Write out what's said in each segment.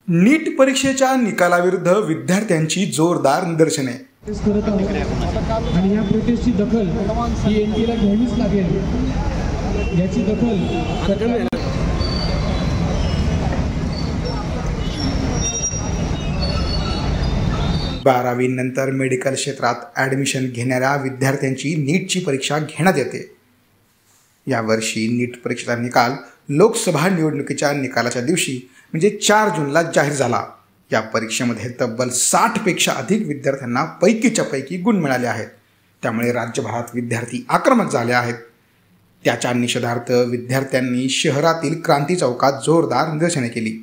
नीट परीक्षेच्या निकालाविरुद्ध विद्यार्थ्यांची जोरदार निदर्शने। आणि या प्रोटेस्टची दखल ही एनटीएला घ्यावीच लागेल। याची दखल 12वी नंतर मेडिकल क्षेत्रात ॲडमिशन घेणाऱ्या विद्यार्थ्यांची नीटची परीक्षा घेण्यात येते। यावर्षी नीट परीक्षेचा निकाल लोकसभा निवडणुकीच्या निकालाच्या दिवशी म्हणजे 4 जूनला जाहीर झाला। या परीक्षेमध्ये तब्बल 60 पेक्षा अधिक विद्यार्थ्यांना पैकीच्या पैकी गुण मिळाले आहेत। त्यामुळे राज्यभरात विद्यार्थी आक्रमक झाले आहेत। त्याच्या निषेधार्थ विद्यार्थ्यांनी शहरातील क्रांती चौकात जोरदार निदर्शने केली।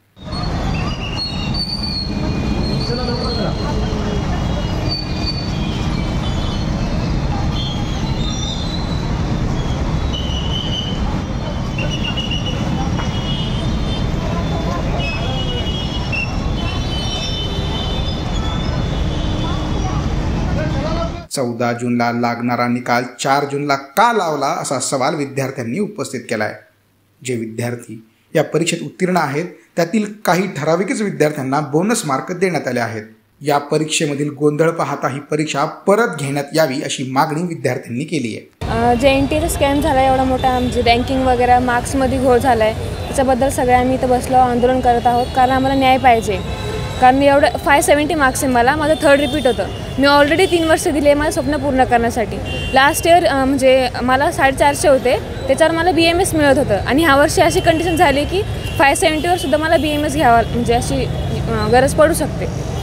चौदा जूनला लागणारा निकाल 4 जूनला का लावला असा सवाल विद्यार्थ्यांनी उपस्थित केला आहे। जे विद्यार्थी या परीक्षेत उत्तीर्ण आहेत त्यातील काही ठराविकच विद्यार्थ्यांना बोनस मार्क देण्यात आले आहेत। या परीक्षेमधील गोंधळ पाहता ही परीक्षा परत घेण्यात यावी अशी मागणी विद्यार्थ्यांनी केली आहे। जे एनटीएचा स्कॅम झाला एवढा मोठा म्हणजे रँकिंग वगैरे मार्क्समध्ये घोळ झाला आहे त्याच्याबद्दल सगळे आम्ही इथं बसलो आंदोलन करत आहोत कारण आम्हाला न्याय पाहिजे। कारण एवढं 570 मार्क्स आहे माझं 3rd रिपीट होतं। मी ऑलरेडी 3 वर्ष दिले माझं स्वप्न पूर्ण करण्यासाठी। लास्ट इयर म्हणजे मला 450 होते त्याच्यावर मला BMS मिळत होतं आणि ह्या वर्षी अशी कंडिशन झाली की 570वर सुद्धा मला BMS घ्यावा म्हणजे अशी गरज पडू शकते।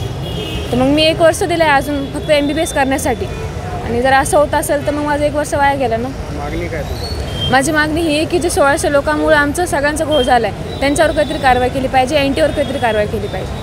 तर मग मी 1 वर्ष दिलं आहे अजून फक्त MBBS करण्यासाठी आणि जर असं होत असेल तर मग माझं 1 वर्ष वाया गेलं ना। मागणी काय माझी मागणी ही आहे की जे 1600 लोकांमुळे आमचं सगळ्यांचा घोळ झाला आहे त्यांच्यावर काहीतरी कारवाई केली पाहिजे, NTAवर काहीतरी कारवाई केली पाहिजे।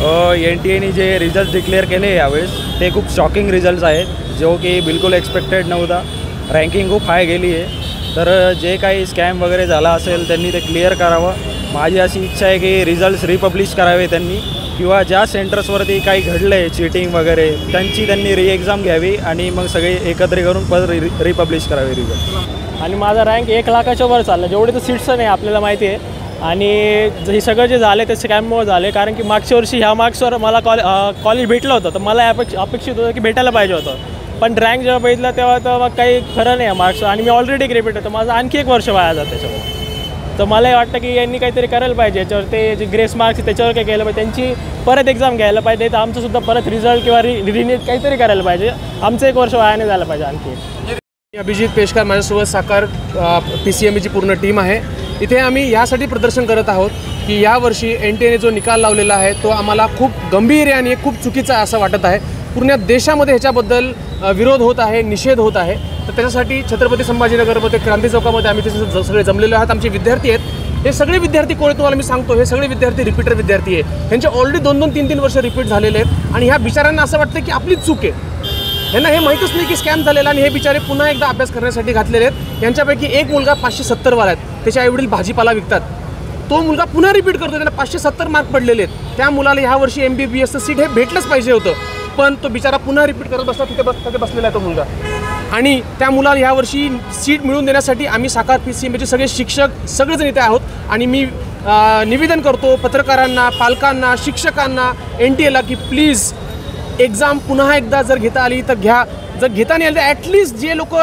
NTAने जे रिझल्ट डिक्लेअर केले यावेळेस ते खूप शॉकिंग रिझल्ट्स आहेत जो की बिलकुल एक्सपेक्टेड नव्हता। रँकिंग खूप हाय गेली आहे तर जे काही स्कॅम वगैरे झाला असेल त्यांनी ते क्लिअर करावं। माझी अशी इच्छा आहे की रिझल्ट्स रिपब्लिश करावे त्यांनी किंवा ज्या सेंटर्सवरती काही घडलं आहे चीटिंग वगैरे त्यांनी री-एक्झाम घ्यावी आणि मग सगळे एकत्र करून परत रिपब्लिश करावे रिझल्ट। आणि माझा रँक 1 लाखाच्या वर चालला। जेवढे तर सीट्स नाही आपल्याला माहिती आहे आणि हे सगळं जे झाले ते स्कॅममुळे झाले कारण की मागच्या वर्षी ह्या मार्क्सवर मला कॉलेज भेटलं होतं तर मला अपेक्षित होतं की भेटायला पाहिजे होतं पण रँक जेव्हा बघितला तेव्हा तर मग काही खरं नाही आहे मार्क्स आणि मी ऑलरेडी ग्रेपेट होतं माझं आणखी 1 वर्ष वाया जातं त्याच्यामुळे। तर मला वाटतं की यांनी काहीतरी करायला पाहिजे याच्यावर ते जे ग्रेस मार्क्स त्याच्यावर काय केलं पाहिजे त्यांची परत एक्झाम घ्यायला पाहिजे तर आमचंसुद्धा परत रिझल्ट किंवा रिनीट काहीतरी करायला पाहिजे आमचं 1 वर्ष वाया नाही झालं पाहिजे आणखी। अभिजित पेशकार माझ्यासोबत साकार PCMBची पूर्ण टीम आहे। इथे आम्ही यासाठी प्रदर्शन करत आहोत की यावर्षी NTAने जो निकाल लावलेला आहे तो आम्हाला खूप गंभीर आहे आणि खूप चुकीचा असं वाटत आहे। पूर्ण देशामध्ये ह्याच्याबद्दल विरोध होत आहे, निषेध होत आहे। तर त्याच्यासाठी छत्रपती संभाजीनगरमध्ये क्रांती चौकामध्ये आम्ही ते सगळे जमलेले आहात। आमचे विद्यार्थी आहेत हे सगळे विद्यार्थी कोण तुम्हाला मी सांगतो हे सगळे विद्यार्थी रिपीटर विद्यार्थी आहे। त्यांचे ऑलरेडी 2-2, 3-3 वर्ष रिपीट झालेले आहेत आणि ह्या बिचाऱ्यांना असं वाटतं की आपलीच चूक आहे। यांना हे माहीतच नाही की स्कॅम झालेला आणि हे बिचारे पुन्हा एकदा अभ्यास करण्यासाठी घातलेले आहेत। यांच्यापैकी एक मुलगा 570 वाला आहे त्याच्या आईवडील भाजीपाला विकतात तो मुलगा पुन्हा रिपीट करतो त्यांना 570 मार्क पडलेले आहेत। त्या मुलाला ह्या वर्षी MBBSचं सीट हे भेटलंच पाहिजे होतं पण तो बिचारा पुन्हा रिपीट करत बसला तिथे बसलेला आहे तो मुलगा आणि त्या मुलाला ह्या वर्षी सीट मिळवून देण्यासाठी आम्ही साकार PCMBचे सगळे शिक्षक सगळेजण इथे आहोत आणि मी निवेदन करतो पत्रकारांना, पालकांना, शिक्षकांना, NTAला की प्लीज एक्झाम पुन्हा एकदा जर घेता आली तर घ्या। जर घेता नाही आली तर ॲटलिस्ट जे लोक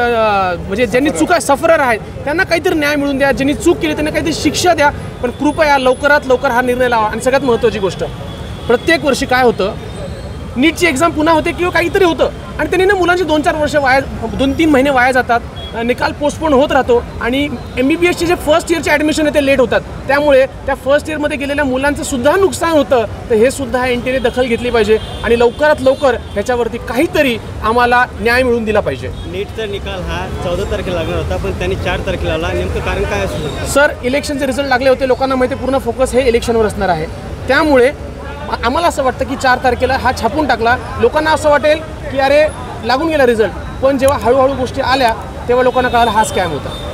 म्हणजे ज्यांनी चुका सफरर आहेत त्यांना काहीतरी न्याय मिळून द्या, ज्यांनी चूक केली त्यांना काहीतरी शिक्षा द्या पण कृपया लवकरात लवकर हा निर्णय लावा। आणि सगळ्यात महत्त्वाची गोष्ट प्रत्येक वर्षी काय होतं नीटची एक्झाम पुन्हा होते किंवा काहीतरी होतं आणि त्यांनी ना मुलांचे 2-4 वर्ष वाया 2-3 महिने वाया जातात निकाल पोस्टपोन होत राहतो आणि MBBSचे जे फर्स्ट इयरचे ॲडमिशन आहे ते लेट होतात त्यामुळे त्या फर्स्ट इयरमध्ये गेलेल्या मुलांचं सुद्धा नुकसान होतं। तर हे सुद्धा NTAने दखल घेतली पाहिजे आणि लवकरात लवकर ह्याच्यावरती काहीतरी आम्हाला न्याय मिळवून दिला पाहिजे। नीटचा निकाल हा 14 तारखेला लागणार होता पण त्यांनी 4 तारखेला लावला नेमकं कारण काय असतं? सर इलेक्शनचे रिझल्ट लागले होते लोकांना माहिती पूर्ण फोकस हे इलेक्शनवर असणार आहे त्यामुळे आम्हाला असं वाटतं की 4 तारखेला हा छापून टाकला लोकांना असं वाटेल की अरे लागून गेला रिझल्ट पण जेव्हा हळूहळू गोष्टी आल्या तेव्हा लोकांना कळालं हा स्कॅम होता।